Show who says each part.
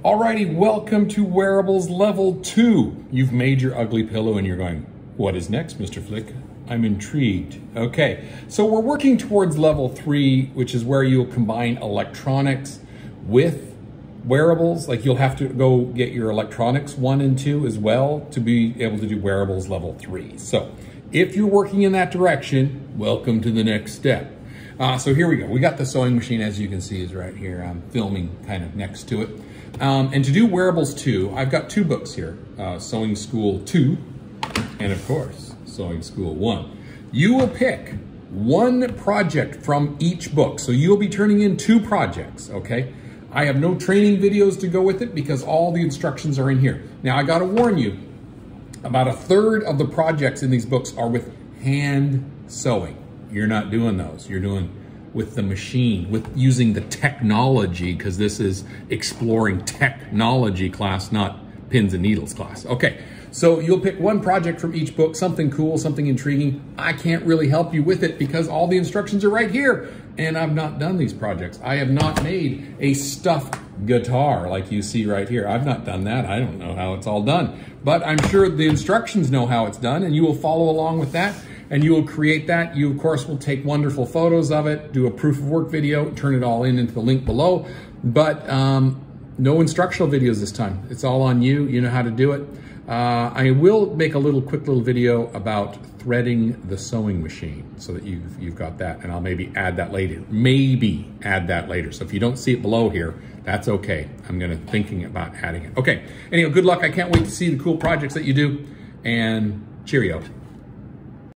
Speaker 1: Alrighty, welcome to Wearables Level 2. You've made your ugly pillow and you're going, what is next, Mr. Flick? I'm intrigued. Okay, so we're working towards Level 3, which is where you'll combine electronics with wearables. Like you'll have to go get your electronics 1 and 2 as well to be able to do Wearables Level 3. So if you're working in that direction, welcome to the next step. So here we go. We got the sewing machine, as you can see, is right here. I'm filming kind of next to it. And to do Wearables 2, I've got 2 books here, Sewing School 2, and of course, Sewing School 1. You will pick 1 project from each book. So you'll be turning in 2 projects, okay? I have no training videos to go with it because all the instructions are in here. Now, I gotta warn you, about 1/3 of the projects in these books are with hand sewing. You're not doing those. You're doing with the machine, with using the technology, because this is exploring technology class, not pins and needles class. Okay, so you'll pick 1 project from each book, something cool, something intriguing. I can't really help you with it because all the instructions are right here, and I've not done these projects. I have not made a stuffed guitar like you see right here. I've not done that. I don't know how it's all done, but I'm sure the instructions know how it's done, and you will follow along with that. And you will create that. You, of course, will take wonderful photos of it, do a proof of work video, turn it all into the link below. But no instructional videos this time. It's all on you. You know how to do it. I will make a quick little video about threading the sewing machine so that you've got that. And I'll maybe add that later. Maybe add that later. So if you don't see it below here, that's okay. I'm thinking about adding it. Okay. Anyhow, good luck. I can't wait to see the cool projects that you do. And cheerio.